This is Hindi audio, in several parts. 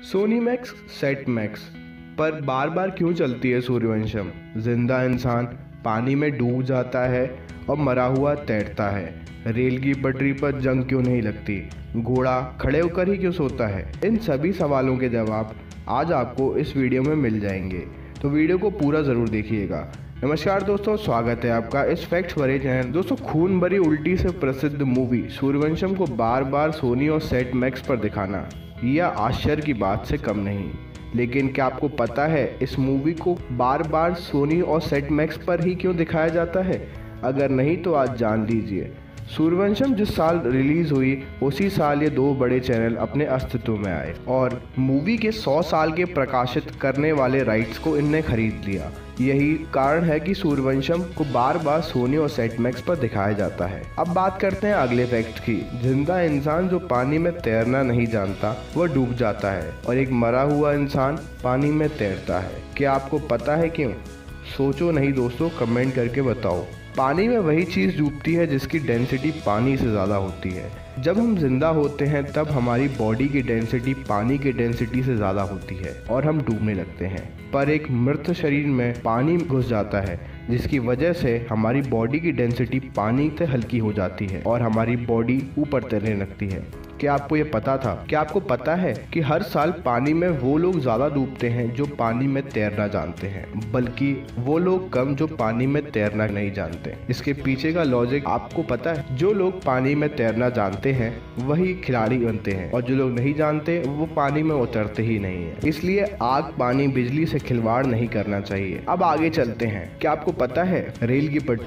सोनी मैक्स सेट मैक्स पर बार बार क्यों चलती है सूर्यवंशम। जिंदा इंसान पानी में डूब जाता है और मरा हुआ तैरता है। रेल की पटरी पर जंग क्यों नहीं लगती। घोड़ा खड़े होकर ही क्यों सोता है। इन सभी सवालों के जवाब आज आपको इस वीडियो में मिल जाएंगे, तो वीडियो को पूरा ज़रूर देखिएगा। नमस्कार दोस्तों, स्वागत है आपका इस फैक्ट्स भरे चैनल। दोस्तों, खून भरी उल्टी से प्रसिद्ध मूवी सूर्यवंशम को बार बार सोनी और सेट मैक्स पर दिखाना यह आश्चर्य की बात से कम नहीं। लेकिन क्या आपको पता है इस मूवी को बार बार सोनी और सेट मैक्स पर ही क्यों दिखाया जाता है? अगर नहीं तो आज जान लीजिए। सूर्यवंशम जिस साल रिलीज हुई उसी साल ये दो बड़े चैनल अपने अस्तित्व में आए और मूवी के 100 साल के प्रकाशित करने वाले राइट्स को इनने खरीद लिया। यही कारण है कि सूर्यवंशम को बार बार सोनी और सेट मैक्स पर दिखाया जाता है। अब बात करते हैं अगले फैक्ट की। जिंदा इंसान जो पानी में तैरना नहीं जानता वह डूब जाता है और एक मरा हुआ इंसान पानी में तैरता है। क्या आपको पता है क्यों? सोचो नहीं दोस्तों, कमेंट करके बताओ। पानी में वही चीज़ डूबती है जिसकी डेंसिटी पानी से ज़्यादा होती है। जब हम जिंदा होते हैं तब हमारी बॉडी की डेंसिटी पानी की डेंसिटी से ज़्यादा होती है और हम डूबने लगते हैं। पर एक मृत शरीर में पानी घुस जाता है जिसकी वजह से हमारी बॉडी की डेंसिटी पानी से हल्की हो जाती है और हमारी बॉडी ऊपर तैरने लगती है। क्या आपको ये पता था? क्या आपको पता है कि हर साल पानी में वो लोग ज़्यादा डूबते हैं जो पानी में तैरना जानते हैं, बल्कि वो लोग कम जो पानी में तैरना नहीं जानते। इसके पीछे का लॉजिक आपको पता है? जो लोग पानी में तैरना जानते हैं वही खिलाड़ी बनते हैं और जो लोग नहीं जानते वो पानी में उतरते ही नहीं है। इसलिए आग, पानी, बिजली से खिलवाड़ नहीं करना चाहिए। अब आगे चलते हैं। क्या आपको पता है रेल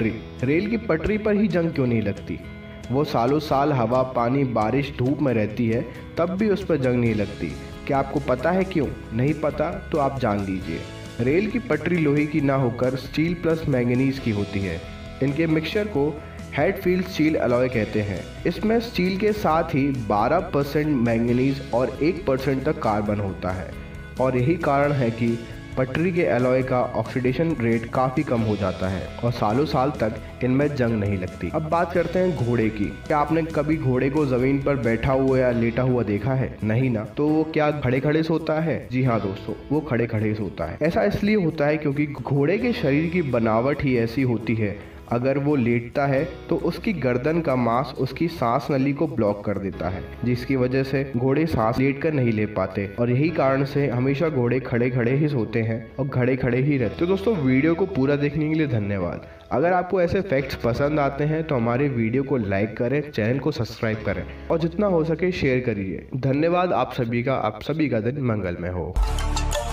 की पटरी पर ही जंग क्यों नहीं लगती? वो सालों साल हवा, पानी, बारिश, धूप में रहती है तब भी उस पर जंग नहीं लगती। क्या आपको पता है क्यों? नहीं पता तो आप जान लीजिए। रेल की पटरी लोहे की ना होकर स्टील प्लस मैंगनीज की होती है। इनके मिक्सचर को हेडफील्ड स्टील अलॉय कहते हैं। इसमें स्टील के साथ ही 12% मैंगनीज और 1% तक कार्बन होता है और यही कारण है कि पटरी के अलॉय का ऑक्सीडेशन रेट काफ़ी कम हो जाता है और सालों साल तक इनमें जंग नहीं लगती। अब बात करते हैं घोड़े की। क्या आपने कभी घोड़े को जमीन पर बैठा हुआ या लेटा हुआ देखा है? नहीं ना। तो वो क्या खड़े खड़े सोता है? जी हाँ दोस्तों, वो खड़े खड़े सोता है। ऐसा इसलिए होता है क्योंकि घोड़े के शरीर की बनावट ही ऐसी होती है, अगर वो लेटता है तो उसकी गर्दन का मांस उसकी सांस नली को ब्लॉक कर देता है, जिसकी वजह से घोड़े सांस लेटकर नहीं ले पाते और यही कारण से हमेशा घोड़े खड़े खड़े ही सोते हैं और खड़े खड़े ही रहते। तो दोस्तों, वीडियो को पूरा देखने के लिए धन्यवाद। अगर आपको ऐसे फैक्ट्स पसंद आते हैं तो हमारे वीडियो को लाइक करें, चैनल को सब्सक्राइब करें और जितना हो सके शेयर करिए। धन्यवाद आप सभी का दिन मंगलमय हो।